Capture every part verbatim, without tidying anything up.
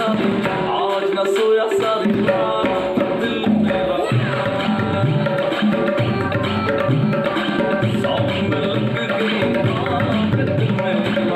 आज न सोया सारी रात दिल मेरा सॉन्ग लग गई बात दिल मेरा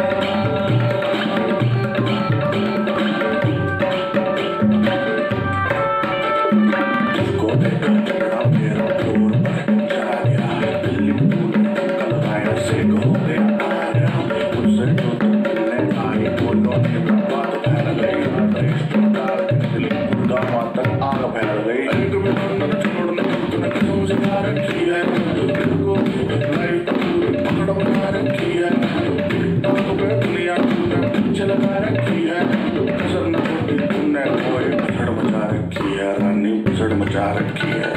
इसको देखा झगड़ा मेरा दूर पर चला गया दिल्ली तूने कल आया से हो गया आया मुझसे जो तुमने आई बोलो ने बात फैल गई आधा इस्तेमाल दिल्ली मुर्गा मातक आग फैल गई एक में बंधन छोड़ने तूने कसम से खा रखी है दिल को लाइफ पूरी पकड़ बना रखी है टिकटॉक पे दुनिया तूने पीछे लगा रखी है कसर न होती तूने कोई भसड़ मचा रखी है रानी भसड़ मचा रखी है